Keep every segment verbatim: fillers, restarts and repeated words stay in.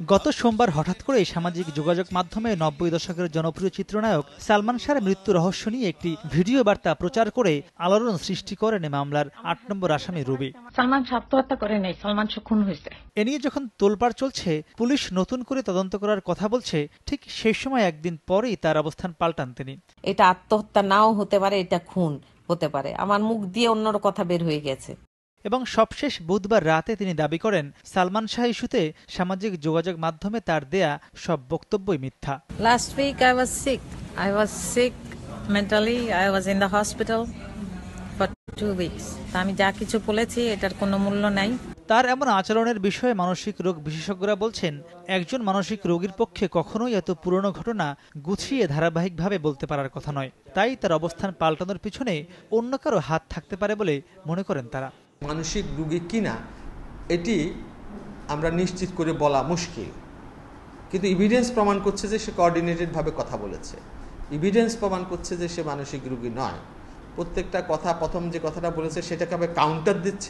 গত সোমবার হঠাৎ করে সামাজিক যোগাযোগ মাধ্যমে নব্বই দশকের জনপ্রিয় চিত্রনায়ক সালমান শাহর মৃত্যু রহস্য নিয়ে একটি ভিডিও বার্তা প্রচার করে আলোড়ন সৃষ্টি করেন মামলার আট নম্বর আসামি রুবি। সালমান শাহ আত্মহত্যা করে নাই, সালমান শাহ খুন হয়েছে। এ নিয়ে যখন তোলপাড় চলছে, পুলিশ নতুন করে তদন্ত করার কথা বলছে, ঠিক সেই সময় একদিন পরেই তার অবস্থান পাল্টান তিনি। এটা আত্মহত্যা নাও হতে পারে, এটা খুন হতে পারে। আমার মুখ দিয়ে অন্য কথা বের হয়ে গেছে। এবং সবশেষ বুধবার রাতে তিনি দাবি করেন সালমান শাহ ইস্যুতে সামাজিক যোগাযোগ মাধ্যমে তার দেয়া সব বক্তব্যই মিথ্যা। Last week I was sick I was sick mentally I was in the hospital for two weeks. আমি যা কিছু বলেছি এটার কোনো মূল্য নাই। তার এমন আচরণের বিষয়ে মানসিক রোগ বিশেষজ্ঞরা বলছেন, একজন মানসিক রোগীর পক্ষে কখনোই এত পুরনো ঘটনা গুছিয়ে ধারাবাহিকভাবে বলতে পারার কথা নয়। তাই তার অবস্থান পাল্টানোর পিছনে অন্য কারো হাত থাকতে পারে বলে মনে করেন তারা। মানসিক রোগী কিনা এটি আমরা নিশ্চিত করে বলা মুশকিল, কিন্তু এভিডেন্স প্রমাণ করছে যে সে কোঅর্ডিনেটেডভাবে কথা বলেছে। এভিডেন্স প্রমাণ করছে যে সে মানসিক রোগী নয়। প্রত্যেকটা কথা, প্রথম যে কথাটা বলেছে সেটাকে আবার কাউন্টার দিচ্ছে,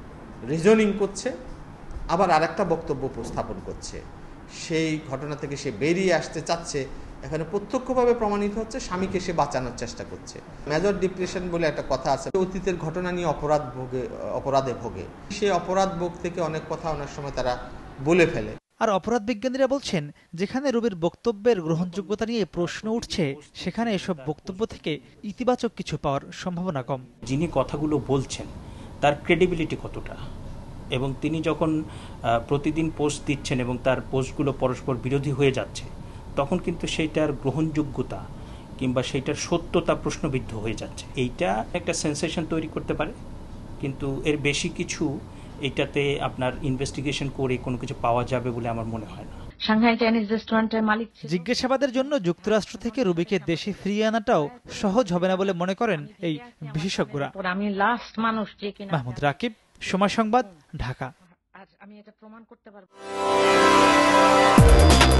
রিজনিং করছে, আবার আরেকটা বক্তব্য উপস্থাপন করছে। সেই ঘটনা থেকে সে বেরিয়ে আসতে চাচ্ছে। এখানে প্রত্যক্ষভাবে প্রমাণিত হচ্ছে স্বামীকে সে বাঁচানোর চেষ্টা করছে। মেজর ডিপ্রেশন বলে একটা কথা আছে, অতীতের ঘটনা নিয়ে অপরাধ ভোগে অপরাধে ভোগে সেই অপরাধ ভোগ থেকে অনেক কথা অনেক সময় তারা বলে ফেলে। আর অপরাধ বিজ্ঞানীরা বলছেন, যেখানে রুবির বক্তব্যের গ্রহণযোগ্যতা নিয়ে প্রশ্ন উঠছে, সেখানে এসব বক্তব্য থেকে ইতিবাচক কিছু পাওয়ার সম্ভাবনা কম। যিনি কথাগুলো বলছেন তার ক্রেডিবিলিটি কতটা, এবং তিনি যখন প্রতিদিন পোস্ট দিচ্ছেন এবং তার পোস্টগুলো পরস্পর বিরোধী হয়ে যাচ্ছে, তখন কিন্তু সেইটার গ্রহণযোগ্যতা কিংবা সেইটার সত্যতা প্রশ্নবিদ্ধ হয়ে যাচ্ছে। এইটা একটা সেন্সেশন তৈরি করতে পারে, কিন্তু এর বেশি কিছু এইটাতে আপনার ইনভেস্টিগেশন করে কোনো কিছু পাওয়া যাবে বলে আমার মনে হয় না। সাংহাই চাইনিজ রেস্টুরেন্টের মালিক জিজ্ঞাসাবাদের জন্য যুক্তরাষ্ট্র থেকে রুবিকে দেশে ফিরিয়ে আনাটাও সহজ হবে না বলে মনে করেন এই বিশেষজ্ঞরা। আমি লাস্ট মানুষ যে কিনা। মাহমুদ রাকিব, সময় সংবাদ, ঢাকা। আমি এটা প্রমাণ করতে পারবো।